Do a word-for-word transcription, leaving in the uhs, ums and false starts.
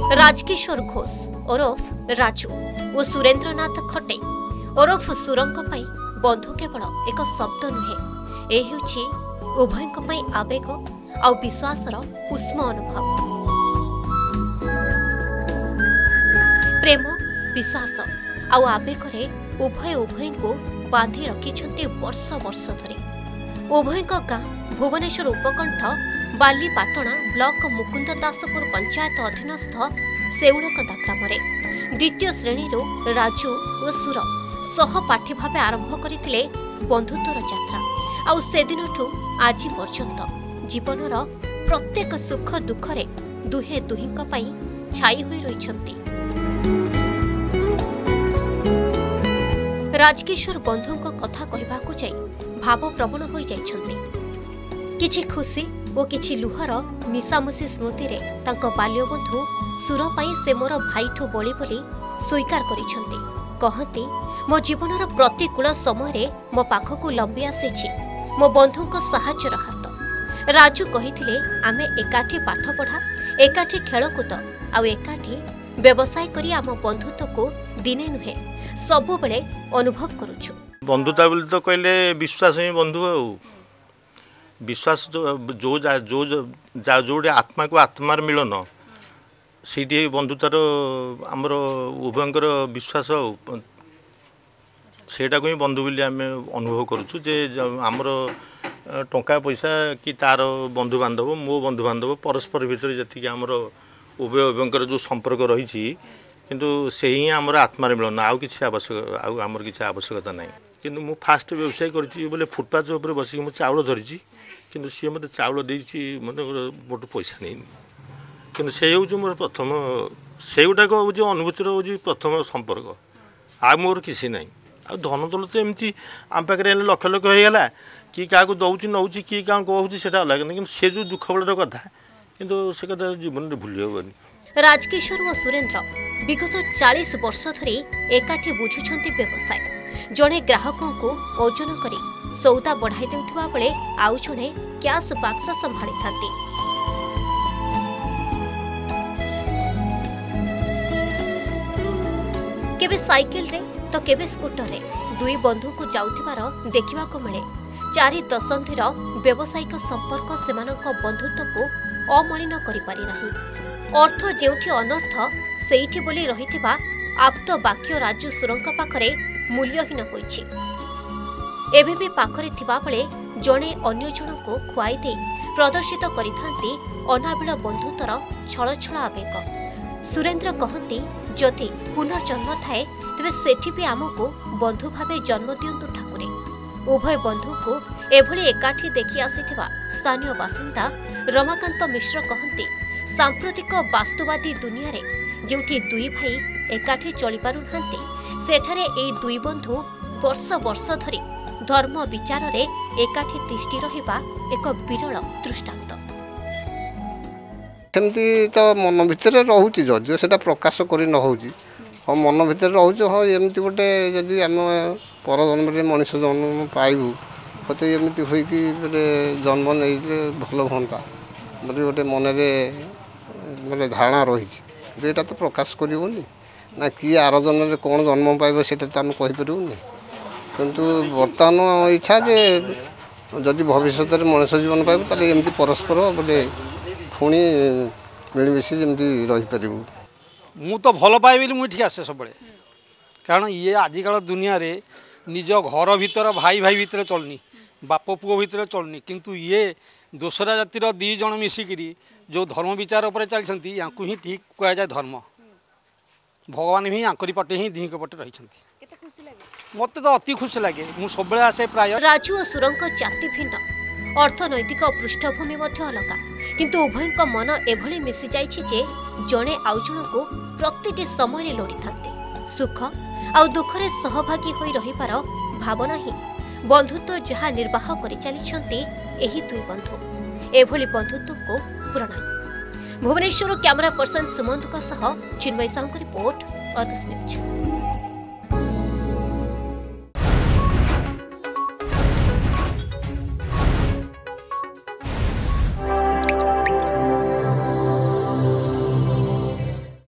राजकिशोर घोष ओरफ राजू और सुरेंद्रनाथ खटे ओरफ सुरंग पाई बंधु केवल एक शब्द नुहे ए उभय आवेग आ विश्वासर उष्म अनुभव। प्रेम विश्वास आउ आवेगरे उभय उभय को बांधि रखिछन्ते वर्ष वर्ष धरी। उभय गाँ भुवनेश्वर उपकंठ बालीपाटणा ब्लॉक मुकुंद दासपुर पंचायत अधीनस्थ सेउलकदा ग्राम द्वितीय श्रेणी राजू और सुर सहपाठी भाव आरंभ करथिले बंधुत्वर यात्रा। आउ सेदिनठू आज पर्यंत जीवनर प्रत्येक सुख दुखरे दुहे दुहिंक पई छाई होई रहिछन्ति। राजकिशोर बंधुंक कथा कहबाकू जाई भावप्रवण होई जाइछन्ति। किछि खुशी और किछि लुहर मिसामुसी स्मृति रे तांको बाल्य बंधु सुर पाई से मोर भाईठू बଳି बोली स्वीकार करिछन्ति। कहती मो जीवनर प्रतिकूल समय रे मो पाखकू लंबी आसीछि मो बंधुंक साहाय्यर हाथ। राजू कहिथिले आमे एकाठी पाठ पढ़ा एकाठी खेलकूद आ एकाठी व्यवसाय करी आम बंधुत्व को दिने नुहे सबु बेले अनुभव करूछु। बंधुता बोली तो कहले विश्वास ही बंधु आ विश्वास जो जो जो जो जोड़े आत्मा को आत्मार मिलन सीटी बंधुतार आमर उभयंकर विश्वास सेटा को ही बंधु बोली आम अनुभव करूछु। जे आमर टंका पैसा कि तार बंधु बांधव मो बंधु बांधव परस्पर भितर जी आमर उभय उभयंकर जो संपर्क रही किंतु से ही आमर आत्मार मिलन आउ किसी आवश्यक आउ आमर किसी आवश्यकता नहीं। किंतु मु फास्ट व्यवसाय करी बोले फुटपाथ उपर बसिक मु चाउल धरी किंतु सी मत चाउल देछि मन मोट पैसा नहीं किंतु से हूँ मोर प्रथम से गुटाक हूँ अनुभूतिर हूँ प्रथम संपर्क आ मोर किसी ना आ धन दौलत तो एमती आम पाखे लक्ष लक्ष होगा कि क्या दौर नौ कि क्या कहूँ से अलग कि से जो दुख बड़र कथा किंतु से कथा जीवन में भूली हेनी। राजकिशोर और सुरेंद्र विगत चालीस वर्ष धरी एकाठी बुझुछन्ति व्यवसाय। जड़े ग्राहकों को ओजन करी सौदा बढ़ाई देउथिबा बेले आउ जड़े कैश बाक्स संभाली थांती। केबे साइकिल रे तो केबे स्कूटर रे दुई बंधु को जाउथिबार देखिबा को मिले। चारि दशंधिर व्यावसायिक संपर्क सेमानक बंधुत्व को अमलिन करि पारि नाही। अर्थ जेउठी अनर्थ सेइठी बोली रहिथिबा आप्त वाक्य राजू सुरंग पाखरे मूल्यहीन होइछि। एबे भी पाखरे थिबा बेले जणे अन्य जनको खुआई दे प्रदर्शित करिथांती अनाबिल बंधुत्वर छळछळ आवेग। सुरेंद्र कहती जदि पुनर्जन्म थाए तेबे सेठी भी आमको बंधु भावे जन्म दियंतु ठाकुरे। उभय बंधु को एभली एकाठी देखि आसीथिबा स्थानीय बासिंदा रमाकांत मिश्र कहती सांप्रतिक वास्तुवादी दुनिया रे जेउठी दुई भाई एकाठी चली पारु नांती सेठारे ए दुई बंधु वर्ष वर्ष धरी धर्म विचार रे एकाठी तिष्ठि रहिबा एक विरल दृष्टांत। सेमती तो मन भितर रहउची जदियो सेटा प्रकाश करी न होउची हम मन भितर रहउची हो एमती गोटे जदि हम पर जन्म रे मनुष्य जन्म पाइबू होते एमती होई कि जन्म नहीं भल हंता मतलब गोटे मन रे मतलब धारणा रही तो प्रकाश करनी ना किए आर जन्म कौन जन्म पाइब से आम कहीपरूनी किंतु बर्तमान इच्छा जे जदि भविष्य में मनुष्य जीवन पाइब ताले एमती परस्पर बोले पुणी मिलमिशी जमी रहीपर। मु तो भल पाइबी मुझे आसे सब कारण ये आजिकाल दुनिया रे निज घर भीतर भाई भाई भीतर चलनी बाप पुओ भीतर चलनी किंतु ये दोसरा जातिर दी जन मिसिकी जो धर्म विचार पर चलती या ही ठीक कह जाए धर्म भगवान भी आंकरी पटे ही दी पटे रही मत तो अति खुशी लगे मु सब आसे प्राय। राजू और सुरंग जाति भिन्न अर्थनैतिक पृष्ठभूमि अलग किंतु उभय मन एभली मिसी जाइछि जे जणे आउ जणको प्रतिटी समय लोड़ी थांते सुख आउ दुखरे सहभागी होई रहिबार भावना ही बंधुत्व जहाँ निर्वाह करि चलिछन्ति एही दुई बंधु एभली बंधुत्व को प्रणाम। भुवनेश्वर कैमरा पर्सन सुमंत सह Chinmay Sahu report Argus news.